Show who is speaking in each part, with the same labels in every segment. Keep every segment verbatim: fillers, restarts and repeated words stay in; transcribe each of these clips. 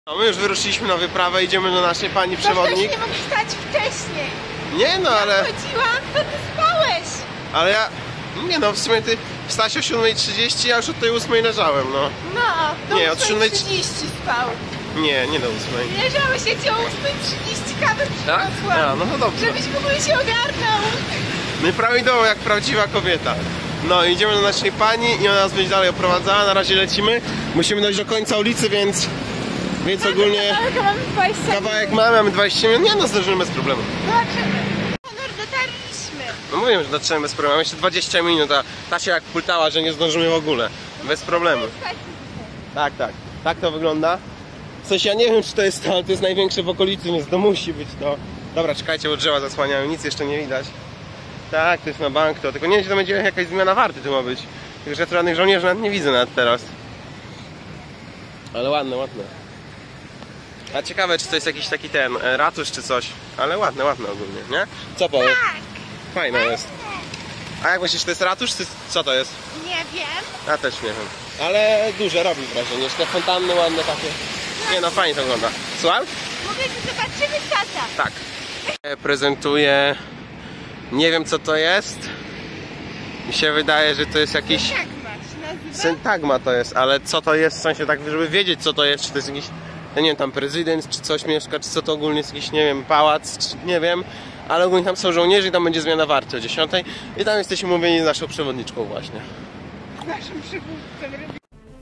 Speaker 1: No my już wyruszyliśmy na wyprawę, idziemy do naszej pani przewodnik.
Speaker 2: nie mógł wstać wcześniej.
Speaker 1: Nie no, ale...
Speaker 2: Ja chodziłam, to ty spałeś.
Speaker 1: Ale ja... Nie no, w sumie ty wstałeś o siódmej trzydzieści, a już od tej ósmej leżałem, no.
Speaker 2: No, do
Speaker 1: Nie, od
Speaker 2: ósmej
Speaker 1: siódmej
Speaker 2: trzydzieści spał.
Speaker 1: Nie, nie do ósmej.
Speaker 2: Leżałeś, ja cię o ósmej trzydzieści kawę
Speaker 1: Tak?
Speaker 2: przyniosłam.
Speaker 1: A, no to dobrze.
Speaker 2: Żebyś w ogóle się ogarnął.
Speaker 1: No i prawidłowo, jak prawdziwa kobieta. No, idziemy do naszej pani i ona nas będzie dalej oprowadzała. Na razie lecimy. Musimy dojść do końca ulicy, więc... Więc ogólnie...
Speaker 2: Ale mamy dwadzieścia minut.
Speaker 1: Kawałek mamy, mamy dwadzieścia minut. Nie no, zdążymy bez problemu.
Speaker 2: Zobaczymy. Honor, dotarliśmy.
Speaker 1: No mówiłem, że dotrzemy bez problemu. Mamy jeszcze dwadzieścia minut, a ta się jak pultała, że nie zdążymy w ogóle. Bez problemu. Tak, tak. Tak to wygląda. W sensie ja nie wiem, czy to jest to, ale to jest największe w okolicy, więc to musi być to. Dobra, czekajcie, bo drzewa zasłaniają, nic jeszcze nie widać. Tak, to jest na bank to, tylko nie wiem, czy to będzie jakaś zmiana warty tu ma być. Tylko, że ja tu żadnych żołnierzy nawet nie widzę nawet teraz. Ale ładne, ładne. A ciekawe, czy to jest jakiś taki ten, e, ratusz czy coś. Ale ładne, ładne ogólnie, nie? Co powiesz?
Speaker 2: Tak.
Speaker 1: Fajne jest. A jak myślisz, to jest ratusz, czy co to jest?
Speaker 2: Nie wiem.
Speaker 1: Ja też nie wiem. Ale duże robi wrażenie, jeszcze te fontanny ładne takie. Nie no, fajnie to wygląda. Słucham?
Speaker 2: Mówię, że zobaczymy tata.
Speaker 1: Tak. Prezentuję... Nie wiem co to jest. Mi się wydaje, że to jest jakiś...
Speaker 2: Jak masz nazywa?
Speaker 1: Syntagma to jest, ale co to jest, w sensie tak, żeby wiedzieć co to jest, czy to jest jakiś... Ja nie wiem, tam prezydent, czy coś mieszka, czy co to ogólnie jest jakiś, nie wiem, pałac, czy nie wiem. Ale ogólnie tam są żołnierze i tam będzie zmiana warty o dziesiątej. I tam jesteśmy umówieni z naszą przewodniczką właśnie.
Speaker 2: Z naszym przywódcą.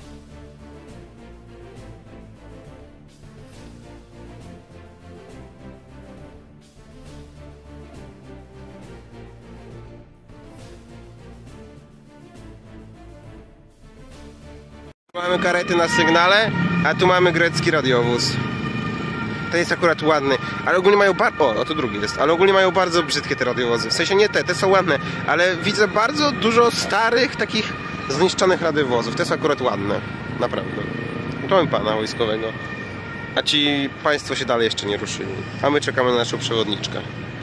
Speaker 1: Mamy karety na sygnale, a tu mamy grecki radiowóz. Ten jest akurat ładny, ale ogólnie mają bardzo... O, no to drugi jest. Ale ogólnie mają bardzo brzydkie te radiowozy. W sensie nie te, te są ładne, ale widzę bardzo dużo starych, takich zniszczonych radiowozów. Te są akurat ładne. Naprawdę. Tu mamy pana wojskowego. A ci państwo się dalej jeszcze nie ruszyli. A my czekamy na naszą przewodniczkę.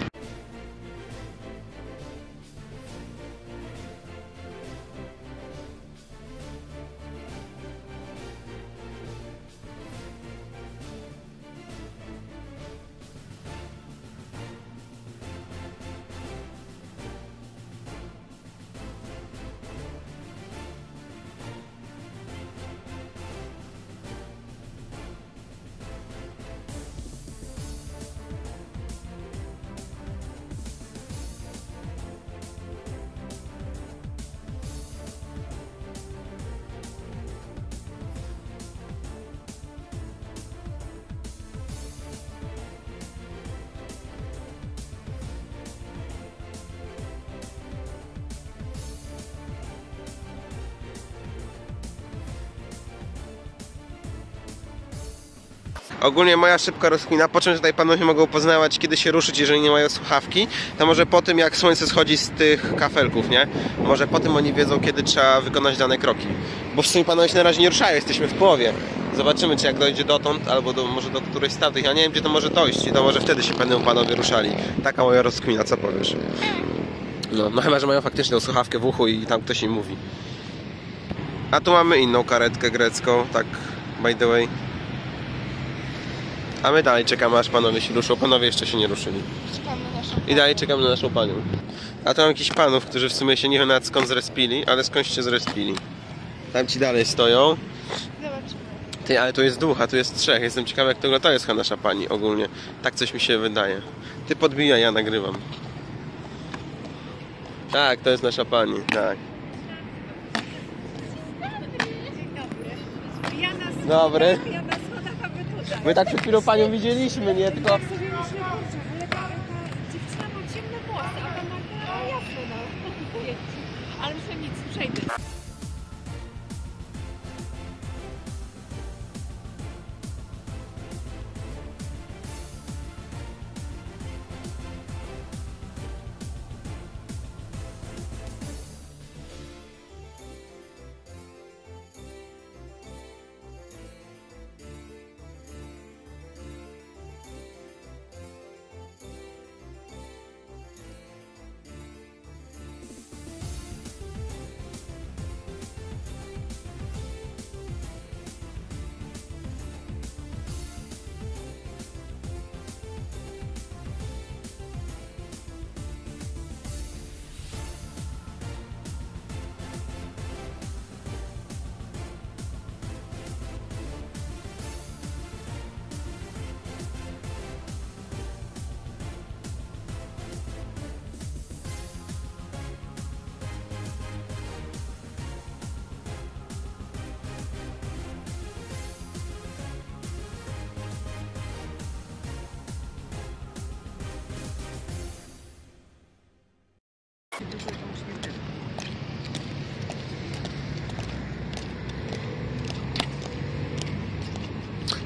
Speaker 1: Ogólnie moja szybka rozkmina, po czym tutaj panowie mogą poznawać, kiedy się ruszyć, jeżeli nie mają słuchawki, to może po tym, jak słońce schodzi z tych kafelków, nie? Może po tym oni wiedzą, kiedy trzeba wykonać dane kroki. Bo w sumie panowie się na razie nie ruszają, jesteśmy w połowie. Zobaczymy, czy jak dojdzie dotąd, albo do, może do którejś z tamtych. Ja nie wiem, gdzie to może dojść i to może wtedy się będą panowie ruszali. Taka moja rozkmina, co powiesz? No, no chyba, że mają faktycznie słuchawkę w uchu i tam ktoś im mówi. A tu mamy inną karetkę grecką, tak by the way. A my dalej czekamy, aż panowie się ruszą. Panowie jeszcze się nie ruszyli.
Speaker 2: Czekamy na naszą
Speaker 1: I dalej czekamy na naszą panią. A tu mam jakichś panów, którzy w sumie się nie wiem nawet skąd zrespili, ale skądś się zrespili. Tam ci dalej stoją.
Speaker 2: Zobaczymy.
Speaker 1: Ty, ale tu jest dwóch, a tu jest trzech. Jestem ciekawy, jak to, to jest chyba nasza pani ogólnie. Tak coś mi się wydaje. Ty podbijaj, ja nagrywam. Tak, to jest nasza pani, tak.
Speaker 2: Dzień dobry. Ja na schodach,
Speaker 1: Dobry.
Speaker 2: ja na schodach, a wy tutaj.
Speaker 1: My tak przed chwilą panią widzieliśmy, nie? Tylko...
Speaker 2: Tak sobie myślę, kurczę, ale ta, ta dziewczyna ma ciemne włosy, a ta ma jasne, no. Ale myślę, nic, przejdę.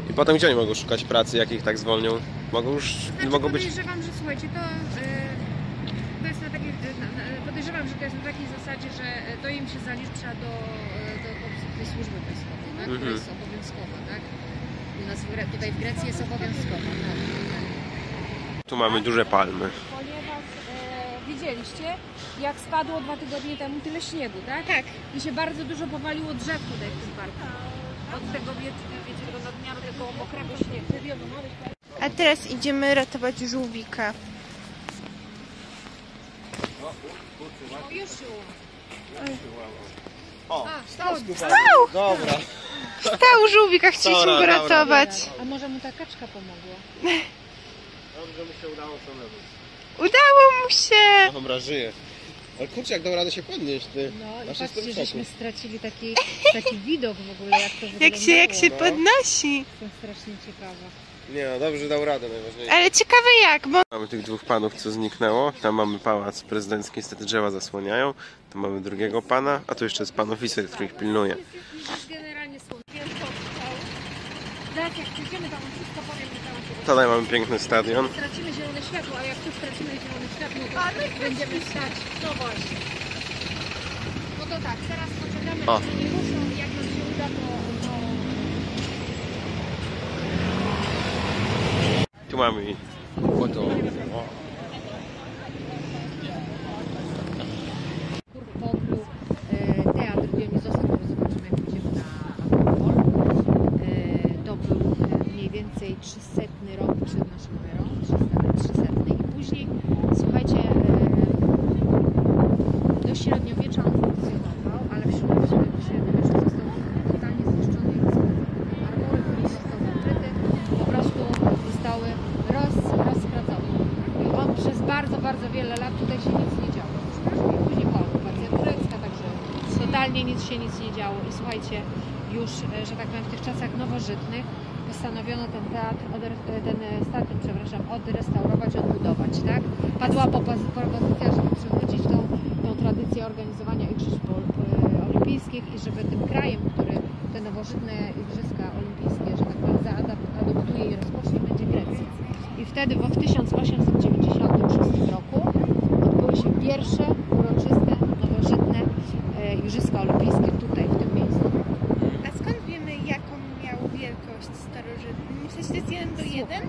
Speaker 1: I potem gdzie oni mogą szukać pracy, jak ich tak zwolnią? Mogą już,
Speaker 2: Znaczy,
Speaker 1: mogą być...
Speaker 2: podejrzewam, że słuchajcie, to, yy, to jest na takiej, na, na, podejrzewam, że to jest na takiej zasadzie, że to im się zalicza do, do, do tej służby wojskowej, tak? Która jest obowiązkowa, tak? U nas w, Gre- tutaj w Grecji jest obowiązkowa. No.
Speaker 1: Tu mamy duże palmy.
Speaker 2: Ponieważ e, widzieliście, jak spadło dwa tygodnie temu tyle śniegu, tak? Tak. I się bardzo dużo powaliło drzew tutaj w tym parku. Od tego, wiecie, wiecie tego nadmiaru, tego mokrego śniegu.
Speaker 3: A teraz idziemy ratować żółwika.
Speaker 2: O, już się
Speaker 1: O,
Speaker 2: stał!
Speaker 3: Stał!
Speaker 1: Dobra.
Speaker 3: Stał żółwika, chcieliśmy
Speaker 1: Dobra,
Speaker 3: go
Speaker 1: dobra.
Speaker 3: ratować.
Speaker 2: A może mu ta kaczka pomogła?
Speaker 1: Dobrze mi się udało samemu.
Speaker 3: Udało mu się!
Speaker 1: Dobra, żyje. Ale kurczę, jak dał radę się podnieść, ty.
Speaker 2: No i
Speaker 1: Aż jestem
Speaker 2: patrzcie,
Speaker 1: w szoku.
Speaker 2: żeśmy stracili taki, taki widok w ogóle, jak to wyglądało.
Speaker 3: Jak się, jak się
Speaker 1: no.
Speaker 3: podnosi.
Speaker 2: Jestem strasznie ciekawa.
Speaker 1: Nie no, dobrze dał radę, najważniejsze.
Speaker 3: Ale ciekawe jak, bo...
Speaker 1: Mamy tych dwóch panów, co zniknęło. Tam mamy pałac prezydencki, niestety drzewa zasłaniają. Tu mamy drugiego pana, a tu jeszcze jest pan oficer, który ich pilnuje.
Speaker 2: Jest generalnie słoneczny. Zaraz jak przyjdziemy tam, on wszystko powiem, że tam się
Speaker 1: Tutaj mamy piękny stadion.
Speaker 2: stracimy zielone światło, a jak tu stracimy zielone światło, to będziemy stać. No właśnie. No to tak, teraz poczekamy,
Speaker 1: O.
Speaker 2: aż oni ruszą i jak nam się uda, to... to...
Speaker 1: Tu mamy ich. Oto.
Speaker 2: Kurwoku, e, teatr Dionizosa, który zobaczymy jak pójdziemy na Akropol. E, to był e, mniej więcej trzysetny rok przed naszą erą, trzysetny i później, słuchajcie, e, do średniowiecza on funkcjonował, ale w średniowieczu został totalnie zniszczony i rozkazany. Arbory, który został zakryty, po prostu zostały roz, rozkradzone. I on przez bardzo, bardzo wiele lat tutaj się nic nie działo. Później była okupacja turecka, także totalnie nic się nic nie działo. I słuchajcie, już, e, że tak powiem, w tych czasach nowożytnych postanowiono ten teatr, odre- ten stadion, przepraszam, odrestaurować, odbudować, tak? Padła popozy- propozycja, żeby przywrócić tą, tą tradycję organizowania igrzysk po- po- olimpijskich i żeby tym krajem, który te nowożytne igrzyska olimpijskie, że tak powiem, zaadoptuje i rozpocznie, będzie Grecja. I wtedy w tysiąc osiemset dziewięćdziesiątym szóstym roku odbyły się pierwsze uroczyste, nowożytne e, igrzyska olimpijskie tutaj, w tym miejscu.
Speaker 3: A skąd wiemy jaką miał wielkość starożytny? W sensie to jest jeden do jeden?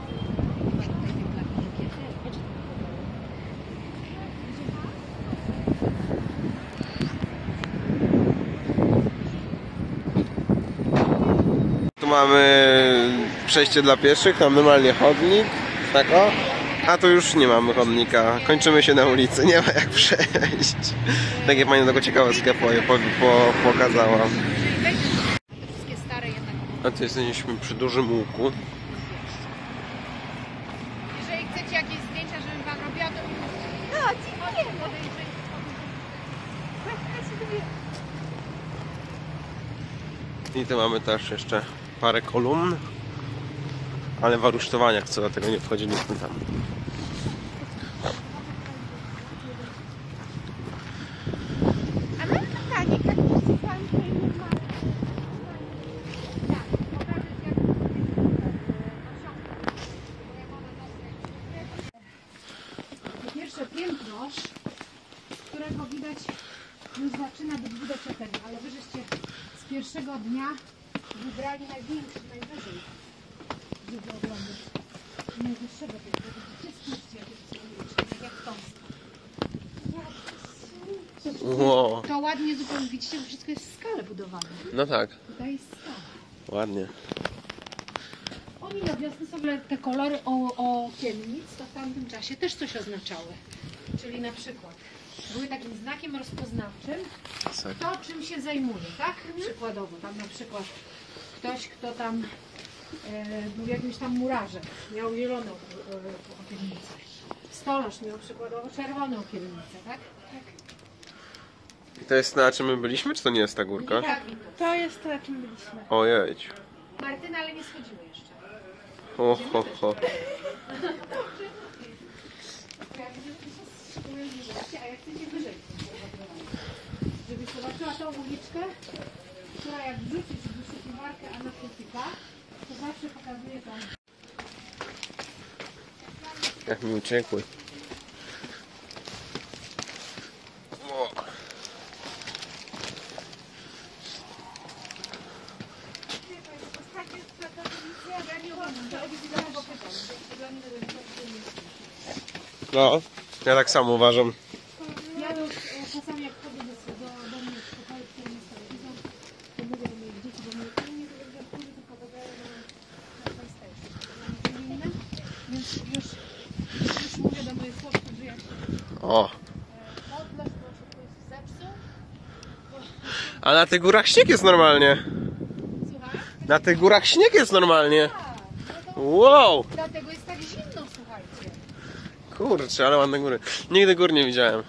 Speaker 1: Tu mamy przejście dla pieszych, tam normalnie chodnik. Tak o. A tu już nie mamy chodnika. Kończymy się na ulicy, nie ma jak przejść. Takie pani tego ciekawostkę po, po, po, pokazała.
Speaker 2: Wszystkie stare jednak.
Speaker 1: A tu jesteśmy przy dużym łuku.
Speaker 2: Jeżeli chcecie jakieś zdjęcia, żebym wam robiła, to mi no, dziękuję.
Speaker 1: I tu mamy też jeszcze parę kolumn. Ale w aresztowaniach, co dlatego nie wchodziliśmy tam.
Speaker 3: A mam pytanie, jak to jest pan tutaj normalny?
Speaker 2: Pierwsze piętro, z którego widać, już zaczyna być widać ten, ale wy żeście z pierwszego dnia wybrali największy, najwyżej, żeby oglądać najwyższego piętra. Wszystkie jak w Tomsku.
Speaker 1: Wow.
Speaker 2: To ładnie zupełnie widzicie, że wszystko jest w skale budowane.
Speaker 1: No tak,
Speaker 2: Tutaj jest skala.
Speaker 1: ładnie.
Speaker 2: Oni na wiosnę sobie te kolory o, o okiennic, to w tamtym czasie też coś oznaczały. Czyli na przykład były takim znakiem rozpoznawczym,
Speaker 1: Tak.
Speaker 2: kto czym się zajmuje, tak? Przykładowo, tam na przykład ktoś, kto tam e, był jakimś tam murarzem, miał zieloną e, okiennicę. Stolarz miał przykładowo czerwone okiennice, tak? Tak.
Speaker 1: I to jest na czym my byliśmy, czy to nie jest ta górka?
Speaker 2: Tak.
Speaker 3: To jest to, na czym byliśmy.
Speaker 1: Ojej.
Speaker 2: Martyna, ale nie schodzimy jeszcze.
Speaker 1: Ho, ho, ho.
Speaker 2: A jak chcecie wyżej, żebyś zobaczyła tą uliczkę, która jak wrzucisz w wyszukiwarkę Anapotyka, to zawsze pokazuje tam.
Speaker 1: Jak mi uciekły. O. No, ja tak samo uważam.
Speaker 2: Ja już e, czasami jak chodzę do, do, do mnie w pokoju, w którym jest telewizor, to mówię do moich dzieci, bo mówię, to nie telewizor, tylko dodaję na, na PlayStation. Na inne. Więc już, już mówię do moich chłopców, że jak się
Speaker 1: O,
Speaker 2: e, odleż, bo się ktoś zepsuł.
Speaker 1: a na tych górach śnieg jest normalnie.
Speaker 2: Słuchaj?
Speaker 1: Na tych górach śnieg jest normalnie.
Speaker 2: Tak, no to
Speaker 1: Wow,
Speaker 2: dlatego jest tak zimno, słuchajcie.
Speaker 1: kurczę, ale ładne góry. Nigdy gór nie widziałem.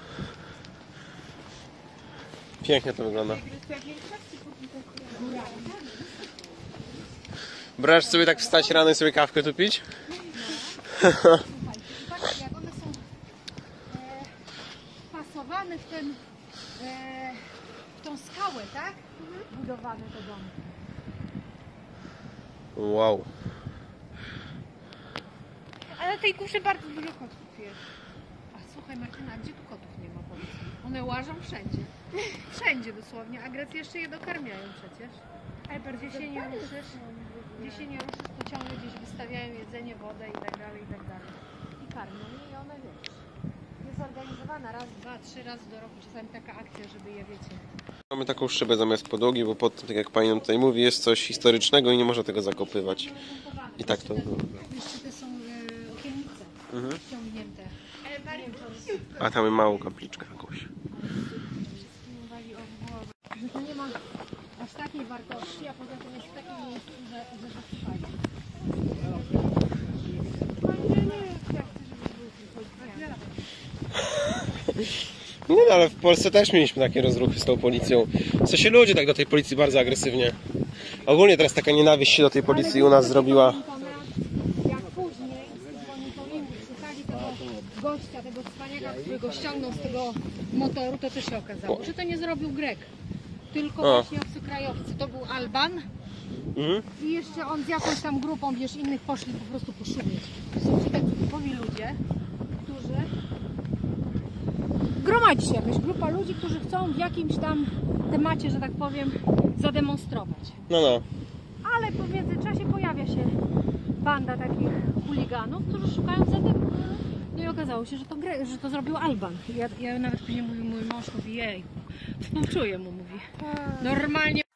Speaker 1: Pięknie to wygląda. Brasz sobie tak wstać rano i sobie kawkę tu pić?
Speaker 2: Słuchajcie, i patrzcie, jak one są e, pasowane w ten, e, w tą skałę, tak? Budowane te domy.
Speaker 1: Wow.
Speaker 3: A na tej górze bardzo dużo kotów jest.
Speaker 2: A słuchaj Martyna, gdzie tu kotów nie ma, powiedz mi? One łażą wszędzie. Wszędzie dosłownie, a Grecy jeszcze je dokarmiają przecież.
Speaker 3: Ale
Speaker 2: Gdzie się nie ruszysz, gdzie się nie ruszysz, to ciągle gdzieś wystawiają jedzenie, wodę i tak dalej, i tak dalej. I karmią je i one, wiesz, jest organizowana raz, dwa, trzy razy do roku, czasami taka akcja, żeby je, wiecie.
Speaker 1: Mamy taką szybę zamiast podłogi, bo pod tym, tak jak pani nam tutaj mówi, jest coś historycznego i nie można tego zakopywać. I tak to wygląda.
Speaker 2: Jeszcze te są e, okiennice
Speaker 1: Mhm.
Speaker 2: ściągnięte.
Speaker 3: Ale bardzo
Speaker 1: A tam mamy małą kapliczkę jakąś.
Speaker 2: Wszystkim uwagi o głowę. Że to nie ma aż takiej wartości, a poza tym jest w takim miejscu, że, że to słuchajcie.
Speaker 1: No ale w Polsce też mieliśmy takie rozruchy z tą policją. W sensie ludzie tak do tej policji bardzo agresywnie. Ogólnie teraz taka nienawiść się do tej policji u nas zrobiła.
Speaker 2: Jak później z monitoringu szukali tego gościa, tego cwaniaka, który go ściągnął z tego motoru, to co się okazało? Że to nie zrobił Grek, tylko
Speaker 1: O.
Speaker 2: właśnie obcokrajowcy. To był Alban
Speaker 1: Mhm.
Speaker 2: i jeszcze on z jakąś tam grupą, wiesz, innych poszli po prostu poszumieć. To są ci tacy typowi ludzie, którzy... Gromadzi się jakaś grupa ludzi, którzy chcą w jakimś tam temacie, że tak powiem, zademonstrować.
Speaker 1: No no.
Speaker 2: Ale po międzyczasie pojawia się banda takich chuliganów, którzy szukają zatem. No i okazało się, że to, Gre- że to zrobił Alban. Ja, ja nawet później mówił mój mąż, mówi jej, współczuję mu, mówi. Normalnie